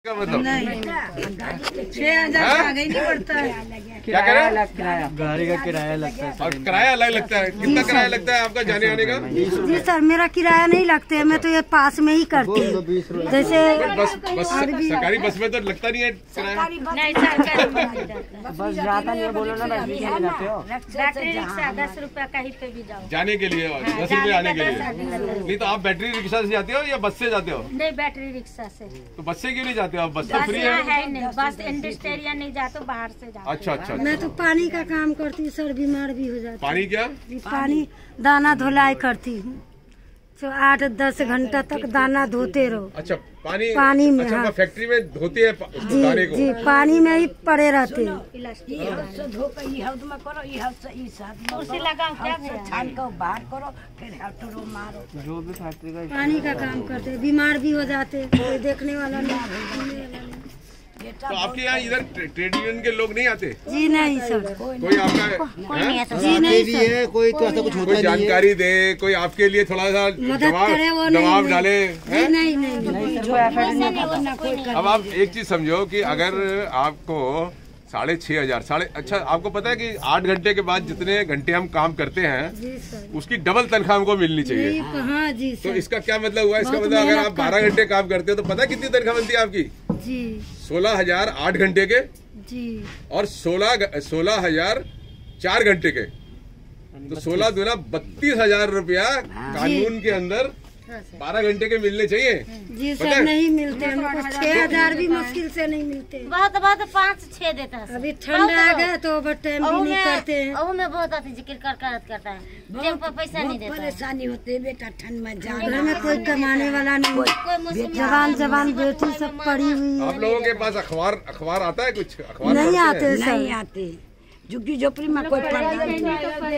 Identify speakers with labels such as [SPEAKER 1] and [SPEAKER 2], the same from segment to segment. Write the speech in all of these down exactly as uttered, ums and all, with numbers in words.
[SPEAKER 1] का मतलब
[SPEAKER 2] छह हजार आगे नहीं बढ़ता है।
[SPEAKER 1] क्या कह रहे हैं?
[SPEAKER 3] किराया गाड़ी का किराया लगता है
[SPEAKER 1] और किराया अलग लगता है। कितना किराया लगता है आपका जाने आने का?
[SPEAKER 2] जी सर, मेरा किराया नहीं लगता है, मैं तो ये पास में ही करती हूँ। जैसे
[SPEAKER 1] बस बस सरकारी बस में तो लगता नहीं है किराया।
[SPEAKER 4] नहीं सरकारी
[SPEAKER 3] बस ज्यादा नहीं बोलो ना, बस नीचे जाते हो।
[SPEAKER 4] बैटरी रिक्शा दस रुपया कहीं पे भी जाओ
[SPEAKER 1] जाने के लिए दस रुपए आने के लिए। नहीं तो आप बैटरी रिक्शा से जाते हो या बस से जाते हो?
[SPEAKER 4] नहीं बैटरी रिक्शा से।
[SPEAKER 1] तो बस से क्यों नहीं जाते हो आप? बस तो
[SPEAKER 4] बस
[SPEAKER 1] फ्री
[SPEAKER 4] यहाँ
[SPEAKER 1] है।
[SPEAKER 4] है नहीं, बस इंडस्ट्रिया नहीं जाते, बाहर से जाते।
[SPEAKER 1] अच्छा अच्छा।
[SPEAKER 2] मैं तो पानी का काम करती हूँ सर, बीमार भी हो जाती
[SPEAKER 1] पानी क्या?
[SPEAKER 2] हूँ। पानी दाना धुलाई करती हूँ, तो आठ दस घंटा तक दाना धोते रहो।
[SPEAKER 1] अच्छा पानी
[SPEAKER 2] पानी में,
[SPEAKER 1] अच्छा
[SPEAKER 2] हाँ।
[SPEAKER 1] फैक्ट्री में धोते हैं
[SPEAKER 2] जी
[SPEAKER 1] दाने को?
[SPEAKER 2] जी, पानी में ही पड़े रहते हैं।
[SPEAKER 4] कुर्सी लगाओ क्या भैया?
[SPEAKER 3] जो भी फैक्ट्री का
[SPEAKER 2] पानी का काम करते हैं, बीमार भी हो जाते हैं, कोई देखने वाला नहीं, सुनने वाला नहीं।
[SPEAKER 1] तो आपके यहाँ इधर ट्रेड यूनियन के लोग नहीं आते?
[SPEAKER 2] जी नहीं सर,
[SPEAKER 1] कोई आपका
[SPEAKER 4] कोई नहीं ऐसा।
[SPEAKER 2] जी नहीं सर,
[SPEAKER 5] है कोई तो ऐसा कुछ होता
[SPEAKER 1] कोई
[SPEAKER 5] नहीं है।
[SPEAKER 1] जानकारी दे, कोई आपके लिए थोड़ा सा
[SPEAKER 2] मदद करे, वो
[SPEAKER 1] दबाव
[SPEAKER 2] नहीं
[SPEAKER 1] दबाव
[SPEAKER 2] नहीं।
[SPEAKER 1] डाले
[SPEAKER 2] जी
[SPEAKER 1] हैं?
[SPEAKER 2] नहीं नहीं नहीं।
[SPEAKER 1] अब आप एक चीज समझो कि अगर आपको साढ़े छह हजार साढ़े अच्छा आपको पता है कि आठ घंटे के बाद जितने घंटे हम काम करते हैं
[SPEAKER 2] जी सर,
[SPEAKER 1] उसकी डबल तनख्वाह हमको मिलनी चाहिए।
[SPEAKER 2] यही हाँ जी
[SPEAKER 1] तो
[SPEAKER 2] सर।
[SPEAKER 1] इसका क्या मतलब हुआ? इसका
[SPEAKER 2] बहुत
[SPEAKER 1] मतलब अगर
[SPEAKER 2] मेहनत
[SPEAKER 1] आप बारह
[SPEAKER 2] करते
[SPEAKER 1] घंटे काम करते हो तो पता है कितनी तनख्वाह बनती है आपकी?
[SPEAKER 2] जी
[SPEAKER 1] सोलह हजार आठ घंटे के
[SPEAKER 2] जी
[SPEAKER 1] और सोलह सोलह हजार चार घंटे के, तो सोलह दूना बत्तीस हजार रुपया कानून के अंदर बारह घंटे के मिलने चाहिए।
[SPEAKER 2] जी
[SPEAKER 1] पता
[SPEAKER 2] सर,
[SPEAKER 1] है?
[SPEAKER 2] नहीं मिलते हमको, छह हजार भी मुश्किल से नहीं मिलते।
[SPEAKER 4] बहुत बहुत पाँच छह देता है।
[SPEAKER 2] अभी ठंड आ गए तो ओवर टाइम भी नहीं करते हैं।
[SPEAKER 4] अहू में बहुत अति जिक्र कर कर करता है, जेब पर पैसा नहीं देता है।
[SPEAKER 6] परेशानी होती है बेटा, ठंड में जा
[SPEAKER 2] घर में कोई कमाने वाला नहीं,
[SPEAKER 4] कोई मुस्लिम
[SPEAKER 2] जवान जवान बेटी सब पड़ी हुई
[SPEAKER 1] आप
[SPEAKER 2] है।
[SPEAKER 1] लोगों के पास अखबार अखबार आता है? कुछ अखबार
[SPEAKER 2] नहीं
[SPEAKER 1] पढ़ते हैं?
[SPEAKER 2] आते
[SPEAKER 6] नहीं
[SPEAKER 2] सर।
[SPEAKER 6] आते, झुग्गी झोपड़ी में कोई पढ़ता नहीं।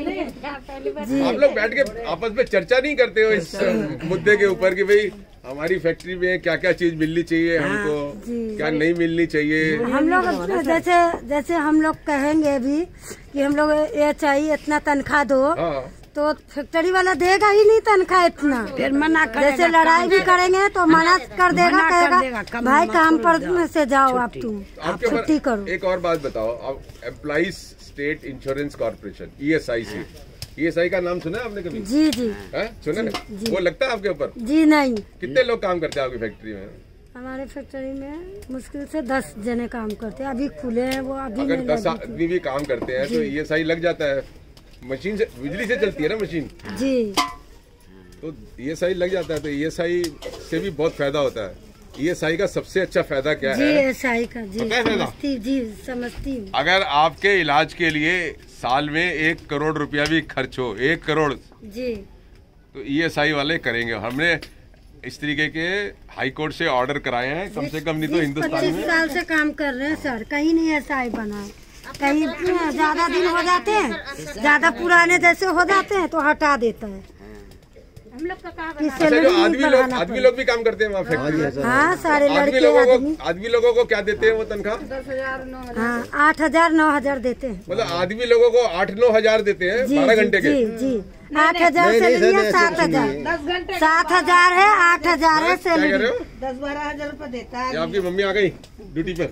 [SPEAKER 1] आप लोग बैठ के आपस में चर्चा नहीं करते हो इस मुद्दे के ऊपर कि भाई हमारी फैक्ट्री में क्या क्या चीज मिलनी चाहिए हमको, क्या नहीं मिलनी चाहिए?
[SPEAKER 2] हम लोग जैसे जैसे हम लोग कहेंगे भी कि हम लोग ये चाहिए इतना तनख्वाह दो,
[SPEAKER 1] हाँ
[SPEAKER 2] तो फैक्ट्री वाला देगा ही नहीं तनख्वाह इतना।
[SPEAKER 6] फिर मना करेगा,
[SPEAKER 2] जैसे लड़ाई भी करेंगे तो मना कर देगा,
[SPEAKER 6] मना कर देगा,
[SPEAKER 2] कहेगा
[SPEAKER 6] कम
[SPEAKER 2] भाई
[SPEAKER 6] मत
[SPEAKER 2] काम
[SPEAKER 6] करो,
[SPEAKER 2] पर से जाओ आप, तुम
[SPEAKER 1] आपके
[SPEAKER 2] छुट्टी
[SPEAKER 1] ऊपर
[SPEAKER 2] करो।
[SPEAKER 1] एक और बात बताओ, आप employees state insurance corporation E S I C, E S I का नाम सुना है आपने कभी?
[SPEAKER 2] जी जी
[SPEAKER 1] है सुना है? वो लगता है आपके ऊपर?
[SPEAKER 2] जी नहीं,
[SPEAKER 1] कितने लोग काम करते हैं आपकी फैक्ट्री में?
[SPEAKER 2] हमारे फैक्ट्री में मुश्किल से दस जने काम करते हैं, अभी खुले हैं वो, अभी
[SPEAKER 1] अगर
[SPEAKER 2] नहीं
[SPEAKER 1] दस
[SPEAKER 2] लगी थी।
[SPEAKER 1] आदमी भी काम करते हैं तो ई एस आई लग जाता है। मशीन से बिजली से चलती है ना मशीन,
[SPEAKER 2] जी
[SPEAKER 1] तो ई एस आई लग जाता है। तो ई एस आई से भी बहुत फायदा होता है। ई एस आई का सबसे अच्छा फायदा क्या
[SPEAKER 2] जी
[SPEAKER 1] है?
[SPEAKER 2] एस आई का जी
[SPEAKER 1] पता है फायदा?
[SPEAKER 2] समझती, जी समझती हूँ।
[SPEAKER 1] अगर आपके इलाज के लिए साल में एक करोड़ रुपया भी खर्च हो, एक करोड़,
[SPEAKER 2] जी
[SPEAKER 1] तो ई एस आई वाले करेंगे। हमने इस तरीके के हाई कोर्ट से ऑर्डर कराए हैं, कम से कम नहीं तो हिंदुस्तान
[SPEAKER 2] पच्चीस
[SPEAKER 1] में।
[SPEAKER 2] साल से काम कर रहे हैं सर, कहीं नहीं ऐसा आई बना है। कहीं ज्यादा दिन हो जाते हैं, ज्यादा पुराने जैसे हो जाते हैं तो हटा देता है।
[SPEAKER 4] हम लोग का कहा
[SPEAKER 2] इससे
[SPEAKER 1] अच्छा, जो
[SPEAKER 2] नहीं
[SPEAKER 1] आदमी लोग
[SPEAKER 2] बढ़ाना
[SPEAKER 1] आदमी
[SPEAKER 2] पड़ेगा।
[SPEAKER 1] लोग भी काम करते हैं वहाँ फैक्ट्री में?
[SPEAKER 2] हाँ सारे
[SPEAKER 1] आदमी
[SPEAKER 2] लड़के
[SPEAKER 1] लोगों
[SPEAKER 2] आदमी,
[SPEAKER 1] को आदमी लोगों को क्या देते हैं वो तनख्वाह?
[SPEAKER 2] हाँ आठ हजार नौ हजार देते हैं।
[SPEAKER 1] मतलब आदमी लोगों को आठ नौ हजार देते हैं
[SPEAKER 2] जी
[SPEAKER 1] बारह
[SPEAKER 2] जी
[SPEAKER 1] घंटे के।
[SPEAKER 2] जी जी, आठ हजार से
[SPEAKER 5] नहीं, सर,
[SPEAKER 2] नहीं है,
[SPEAKER 5] नहीं,
[SPEAKER 2] सात
[SPEAKER 5] ऐसा कुछ
[SPEAKER 2] हजार
[SPEAKER 5] नहीं
[SPEAKER 2] सात हजार है, आठ हजार है
[SPEAKER 1] क्या कह रहे
[SPEAKER 2] सैलरी।
[SPEAKER 1] हो?
[SPEAKER 6] दस बारह हजार रूपए देता है।
[SPEAKER 1] ये आपकी मम्मी आ गई ड्यूटी पर?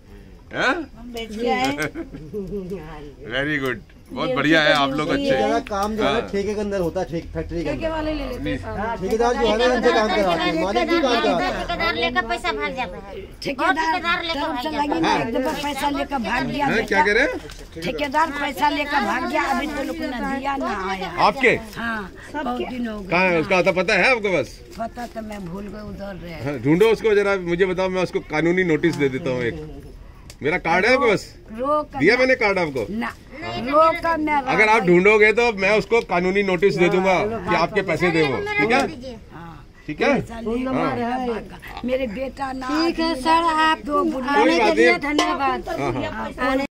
[SPEAKER 1] वेरी गुड, बहुत बढ़िया है, आप लोग अच्छे
[SPEAKER 5] ज्यादा
[SPEAKER 1] हैं।
[SPEAKER 5] काम जो है
[SPEAKER 1] हाँ।
[SPEAKER 5] ठेके के अंदर होता है, ठेक- फैक्ट्री के अंदर
[SPEAKER 1] नहीं,
[SPEAKER 5] ठेकेदार जो है ना उनसे काम कराते हैं, मालिक भी काम कराता है।
[SPEAKER 4] ठेकेदार लेकर पैसा भाग जाता है।
[SPEAKER 6] ठेकेदार
[SPEAKER 4] ठेकेदार लेकर
[SPEAKER 6] तरफ
[SPEAKER 4] भाग
[SPEAKER 6] से
[SPEAKER 4] जाता
[SPEAKER 6] लगी ना, एक दफा पैसा लेकर भाग गया
[SPEAKER 1] हैं? क्या कह रहे हैं?
[SPEAKER 6] ठेकेदार पैसा लेकर भाग गया, अभी तो लोग ने दिया ना आया।
[SPEAKER 1] आपके
[SPEAKER 6] हाँ बहुत दिन हो
[SPEAKER 1] कहाँ है?
[SPEAKER 6] गए,
[SPEAKER 1] उसका आता पता है आपको? बस
[SPEAKER 6] पता तो मैं भूल गई, उधर रहे।
[SPEAKER 1] हाँ, ढूंढो उसको जरा, मुझे बताओ, मैं उसको कानूनी नोटिस दे देता हूँ। एक मेरा कार्ड है आपके पास?
[SPEAKER 6] रोक
[SPEAKER 1] दिया मैंने कार्ड आपको?
[SPEAKER 6] ना रोक मैं
[SPEAKER 1] अगर आप ढूंढोगे तो मैं उसको कानूनी नोटिस दे दूंगा कि आपके पैसे दे वो, ठीक है? ठीक है,
[SPEAKER 6] मेरे बेटा ना
[SPEAKER 2] ठीक है सर, आप
[SPEAKER 6] दो बुढ़िया
[SPEAKER 2] आने के
[SPEAKER 1] बात
[SPEAKER 2] लिए
[SPEAKER 1] नहीं।
[SPEAKER 2] धन्यवाद।
[SPEAKER 1] हाँ हाँ।
[SPEAKER 2] आने